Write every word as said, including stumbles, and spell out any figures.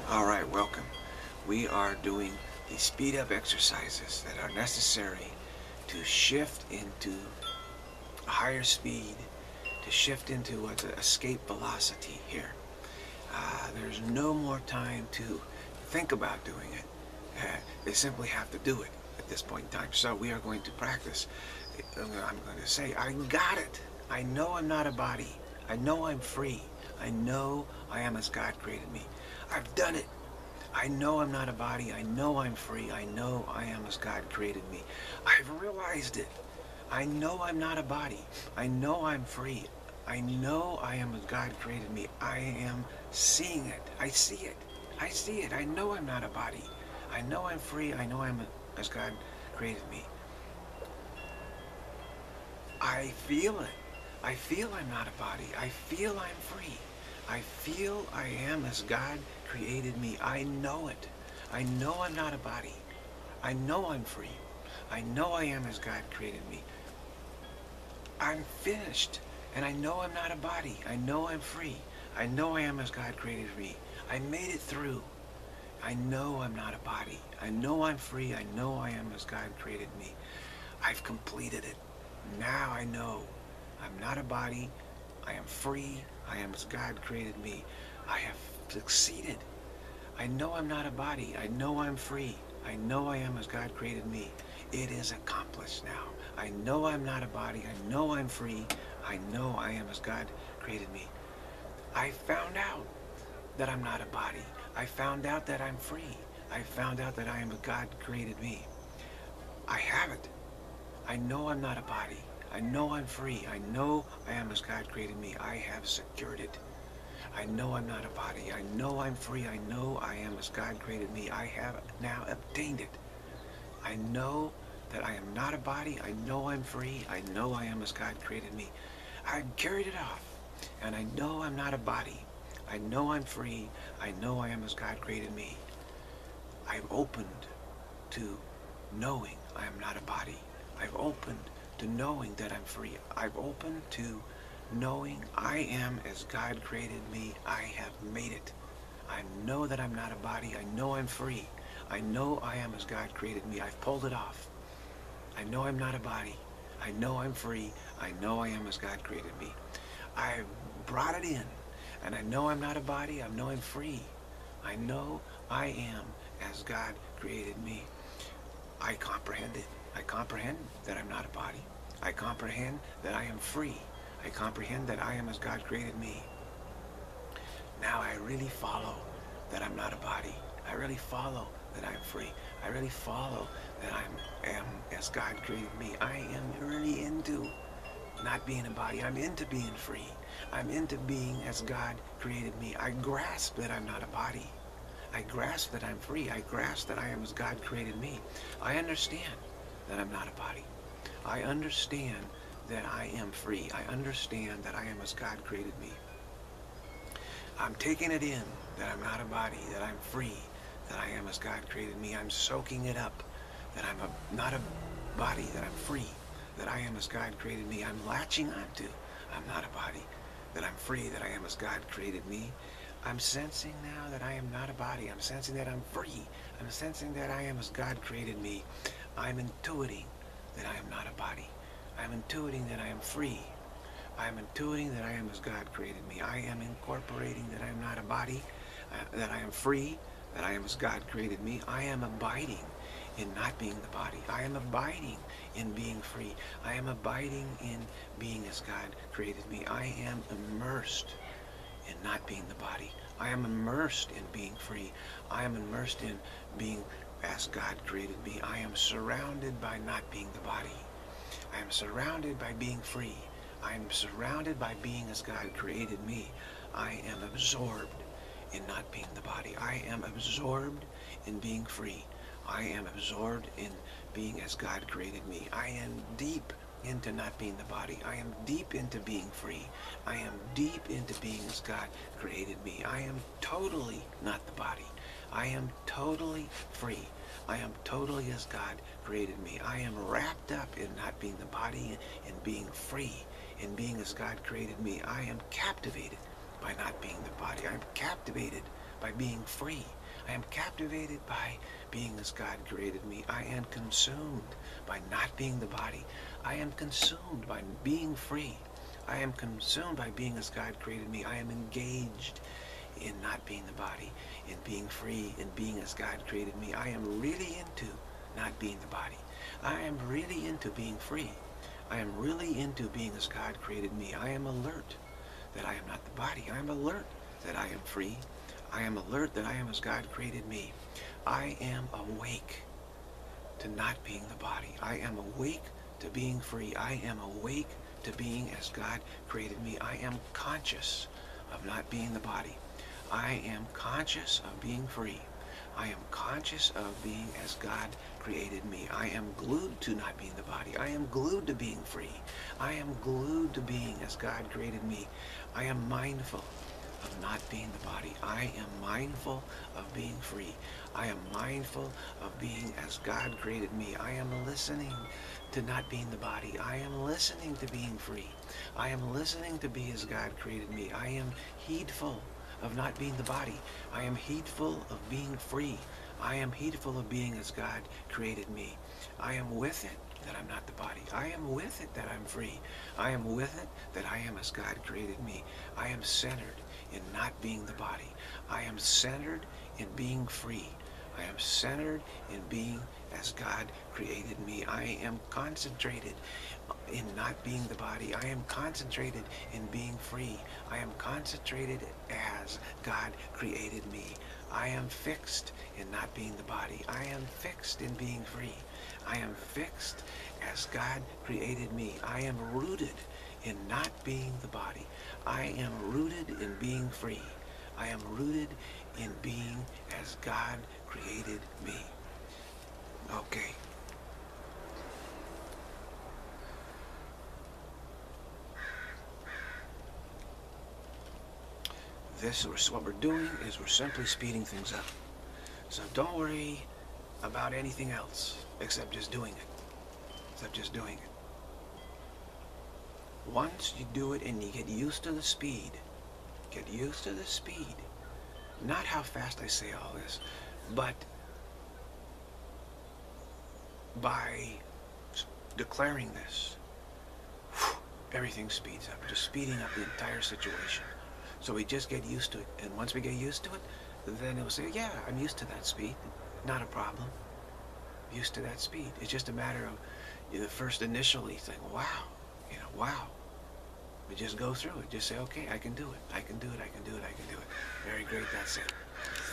All right, welcome. We are doing the speed up exercises that are necessary to shift into a higher speed, to shift into what's escape velocity here. Uh, there's no more time to think about doing it. Uh, they simply have to do it at this point in time. So we are going to practice. I'm going to say, I got it. I know I'm not a body. I know I'm free. I know I am as God created me. I've done it. I know I'm not a body. I know I'm free. I know I am as God created me. I've realized it. I know I'm not a body. I know I'm free. I know I am as God created me. I am seeing it. I see it. I see it. I know I'm not a body. I know I'm free. I know I'm as God created me. I feel it. I feel I'm not a body. I feel I'm free. I feel I am as God created me. I know it. I know I'm not a body. I know I'm free. I know I am as God created me. I'm finished. And I know I'm not a body. I know I'm free. I know I am as God created me. I made it through. I know I'm not a body. I know I'm free. I know I am as God created me. I've completed it. Now I know I'm not a body. I am free. I am as God created me. I have succeeded. I know I'm not a body. I know I'm free. I know I am as God created me. It is accomplished now. I know I'm not a body. I know I'm free. I know I am as God created me. I found out that I'm not a body. I found out that I'm free. I found out that I am as God created me. I have it. I know I'm not a body. I know I'm free. I know I am as God created me. I have secured it. I know I'm not a body. I know I'm free. I know I am as God created me. I have now obtained it. I know that I am not a body. I know I'm free. I know I am as God created me. I've carried it off. And I know I'm not a body. I know I'm free. I know I am as God created me. I've opened to knowing I am not a body. I've opened to knowing that I'm free. I've opened to knowing I am as God created me. I have made it. I know that I'm not a body. I know I'm free. I know I am as God created me. I've pulled it off. I know I'm not a body. I know I'm free. I know I am as God created me. I've brought it in. And I know I'm not a body. I know I'm free. I know I am as God created me. I comprehend it. I comprehend that I'm not a body. I comprehend that I am free. I comprehend that I am as God created me. Now I really follow that I'm not a body. I really follow that I'm free. I really follow that I am as God created me. I am really into not being a body. I'm into being free. I'm into being as God created me. I grasp that I'm not a body. I grasp that I'm free. I grasp that I am as God created me. I understand that I'm not a body. I understand that I am free. I understand that I am as God created me. I'm taking it in that I'm not a body, that I'm free, that I am as God created me. I'm soaking it up, that I'm a, not a body, that I'm free, that I am as God created me. I'm latching onto I'm not a body, that I'm free, that I am as God created me. I'm sensing now that I am not a body. I'm sensing that I'm free. I'm sensing that I am as God created me. I'm intuiting that I am not a body. I'm intuiting that I am free. I am intuiting that I am as God created me. I am incorporating that I am not a body, uh, that I am free, that I am as God created me. I am abiding in not being the body. I am abiding in being free. I am abiding in being as God created me. I am immersed in not being the body. I am immersed in being free. I am immersed in being as God created me. I am surrounded by not being the body. I am surrounded by being free. I am surrounded by being as God created me. I am absorbed in not being the body. I am absorbed in being free. I am absorbed in being as God created me. I am deep into not being the body. I am deep into being free. I am deep into being as God created me. I am totally not the body. I am totally free. I am totally as God created me. I am wrapped up in not being the body and being free, in being as God created me. I am captivated by not being the body. I'm captivated by being free. I am captivated by being as God created me. I am consumed by not being the body. I am consumed by being free. I am consumed by being as God created me. I am engaged in not being the body, in being free, in being as God created me. I am really into not being the body. I am really into being free. I am really into being as God created me. I am alert that I am not the body. I am alert that I am free. I am alert that I am as God created me. I am awake to not being the body. I am awake to being free. I am awake to being as God created me. I am conscious of not being the body. I am conscious of being free. I am conscious of being as God created me. I am glued to not being the body. I am glued to being free. I am glued to being as God created me. I am mindful of not being the body. I am mindful of being free. I am mindful of being as God created me. I am listening to not being the body. I am listening to being free. I am listening to be as God created me. I am heedful of not being the body. I am heedful of being free. I am heedful of being as God created me. I am with it that I'm not the body. I am with it that I'm free. I am with it that I am as God created me. I am centered in not being the body. I am centered in being free. I am centered in being as God created me. I am concentrated in not being the body. I am concentrated in being free. I am concentrated as God created me. I am fixed in not being the body. I am fixed in being free. I am fixed as God created me. I am rooted in not being the body. I am rooted in being free. I am rooted in being as God created me. Okay. This is what we're doing is we're simply speeding things up. So don't worry about anything else except just doing it. Except just doing it. Once you do it and you get used to the speed, get used to the speed. Not how fast I say all this, but by declaring this, everything speeds up. Just speeding up the entire situation. So we just get used to it. And once we get used to it, then it'll say, yeah, I'm used to that speed. Not a problem. Used to that speed. It's just a matter of you know, the first initially think, wow, you know, wow. We just go through it. Just say, okay, I can do it. I can do it. I can do it. I can do it. Very great. That's it.